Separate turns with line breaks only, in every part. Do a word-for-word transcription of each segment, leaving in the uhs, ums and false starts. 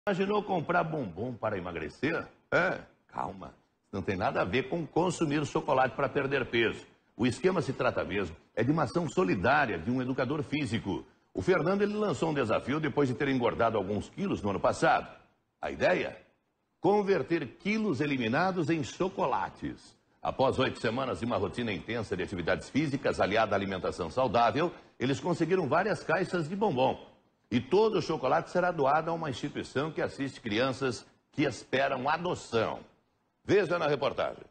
Imaginou comprar bombom para emagrecer? É, calma. Não tem nada a ver com consumir chocolate para perder peso. O esquema se trata mesmo é de uma ação solidária de um educador físico. O Fernando ele lançou um desafio depois de ter engordado alguns quilos no ano passado. A ideia? Converter quilos eliminados em chocolates. Após oito semanas de uma rotina intensa de atividades físicas aliada à alimentação saudável, eles conseguiram várias caixas de bombom. E todo o chocolate será doado a uma instituição que assiste crianças que esperam adoção. Veja na reportagem.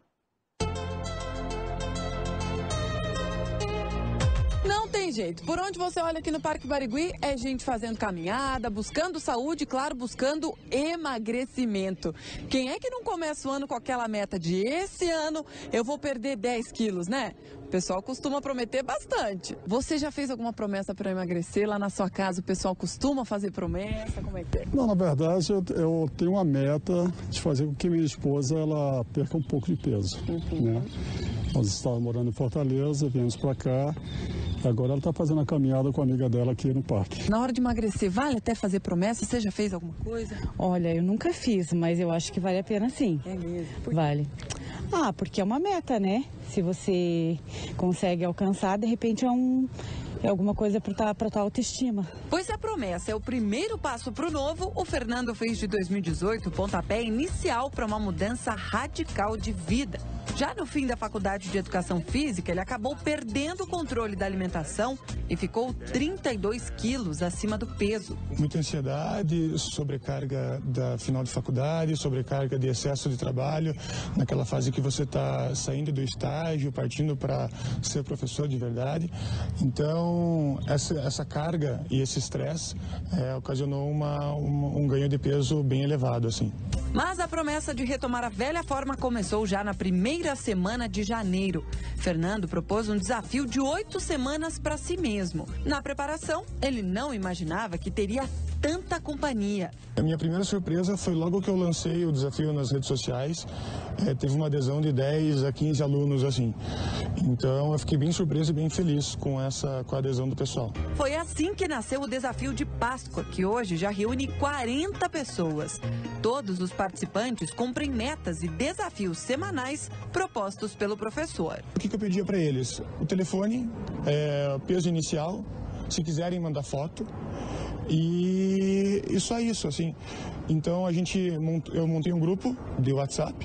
Não tem jeito. Por onde você olha aqui no Parque Barigui, é gente fazendo caminhada, buscando saúde, claro, buscando emagrecimento. Quem é que não começa o ano com aquela meta de esse ano eu vou perder dez quilos, né? O pessoal costuma prometer bastante. Você já fez alguma promessa para emagrecer lá na sua casa? O pessoal costuma fazer promessa? Como é que é?
Não, na verdade, eu, eu tenho uma meta de fazer com que minha esposa ela perca um pouco de peso, uhum. né? Nós estávamos morando em Fortaleza, viemos para cá. Agora ela está fazendo a caminhada com a amiga dela aqui no parque.
Na hora de emagrecer, vale até fazer promessa? Você já fez alguma coisa?
Olha, eu nunca fiz, mas eu acho que vale a pena sim.
É mesmo?
Vale. Ah, porque é uma meta, né? Se você consegue alcançar, de repente é um... É alguma coisa para a tua autoestima.
Pois se a promessa é o primeiro passo para o novo, o Fernando fez de dois mil e dezoito o pontapé inicial para uma mudança radical de vida. Já no fim da faculdade de Educação Física, ele acabou perdendo o controle da alimentação e ficou trinta e dois quilos acima do peso.
Muita ansiedade, sobrecarga da final de faculdade, sobrecarga de excesso de trabalho, naquela fase que você está saindo do estágio, partindo para ser professor de verdade. Então, essa, essa carga e esse estresse é, ocasionou uma, uma, um ganho de peso bem elevado, assim.
Mas a promessa de retomar a velha forma começou já na primeira semana de janeiro. Fernando propôs um desafio de oito semanas para si mesmo. Na preparação, ele não imaginava que teria tanta companhia.
A minha primeira surpresa foi logo que eu lancei o desafio nas redes sociais. É, teve uma adesão de dez a quinze alunos, assim. Então, eu fiquei bem surpreso e bem feliz com essa com a adesão do pessoal.
Foi assim que nasceu o desafio de Páscoa, que hoje já reúne quarenta pessoas. Todos os participantes cumprem metas e desafios semanais propostos pelo professor.
O que, que eu pedia para eles? O telefone, é, o peso inicial, se quiserem mandar foto. E, e só isso, assim. Então a gente eu montei um grupo de WhatsApp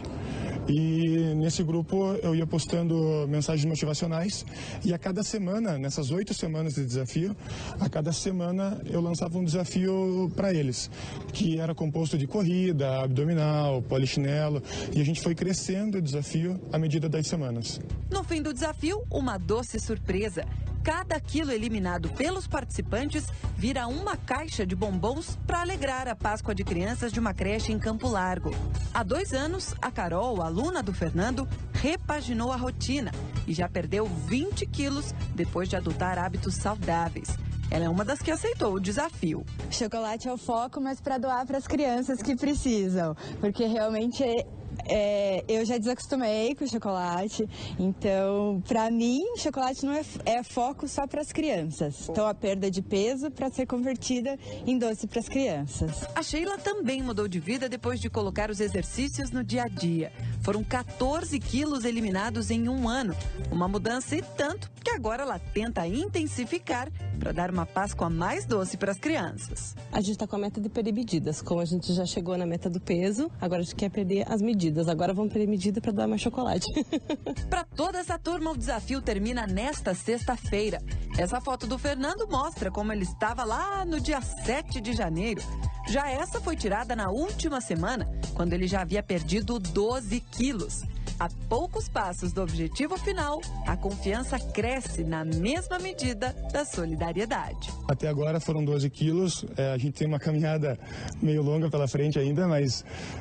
e nesse grupo eu ia postando mensagens motivacionais e a cada semana, nessas oito semanas de desafio, a cada semana eu lançava um desafio para eles, que era composto de corrida, abdominal, polichinelo, e a gente foi crescendo o desafio à medida das semanas.
No fim do desafio, uma doce surpresa. Cada quilo eliminado pelos participantes vira uma caixa de bombons para alegrar a Páscoa de crianças de uma creche em Campo Largo. Há dois anos, a Carol, aluna do Fernando, repaginou a rotina e já perdeu vinte quilos depois de adotar hábitos saudáveis. Ela é uma das que aceitou o desafio.
Chocolate é o foco, mas para doar para as crianças que precisam, porque realmente é... É, eu já desacostumei com chocolate, então, para mim, chocolate não é, é foco só para as crianças. Então, a perda de peso para ser convertida em doce para as crianças.
A Sheila também mudou de vida depois de colocar os exercícios no dia a dia. Foram quatorze quilos eliminados em um ano. Uma mudança e tanto que agora ela tenta intensificar para dar uma Páscoa mais doce para as crianças.
A gente está com a meta de perder medidas. Como a gente já chegou na meta do peso, agora a gente quer perder as medidas. Agora vamos perder medida para dar mais chocolate.
Para toda essa turma, o desafio termina nesta sexta-feira. Essa foto do Fernando mostra como ele estava lá no dia sete de janeiro. Já essa foi tirada na última semana, quando ele já havia perdido doze quilos. A poucos passos do objetivo final, a confiança cresce na mesma medida da solidariedade.
Até agora foram doze quilos, é, a gente tem uma caminhada meio longa pela frente ainda, mas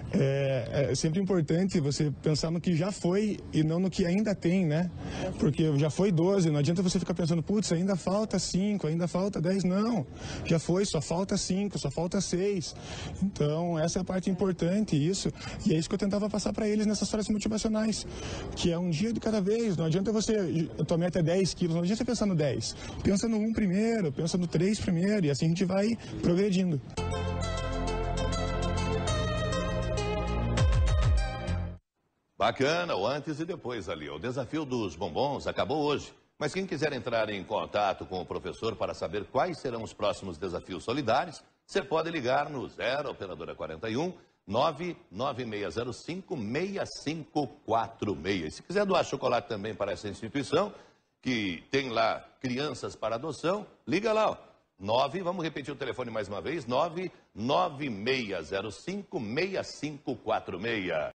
é, é sempre importante você pensar no que já foi e não no que ainda tem, né? Porque já foi doze, não adianta você ficar pensando, putz, ainda falta cinco, ainda falta dez, não. Já foi, só falta cinco, só falta seis. Então, essa é a parte importante, isso. E é isso que eu tentava passar para eles nessas frases motivacionais. Que é um dia de cada vez, não adianta você, a tua meta é dez quilos, não adianta você pensar no dez, pensa no um primeiro, pensa no três primeiro, e assim a gente vai progredindo.
Bacana, o antes e depois ali. O desafio dos bombons acabou hoje. Mas quem quiser entrar em contato com o professor para saber quais serão os próximos desafios solidários, você pode ligar no zero operadora quarenta e um, nove nove seis zero cinco, seis cinco quatro seis. E se quiser doar chocolate também para essa instituição, que tem lá crianças para adoção, liga lá, ó. nove, vamos repetir o telefone mais uma vez, nove nove seis zero cinco, seis cinco quatro seis.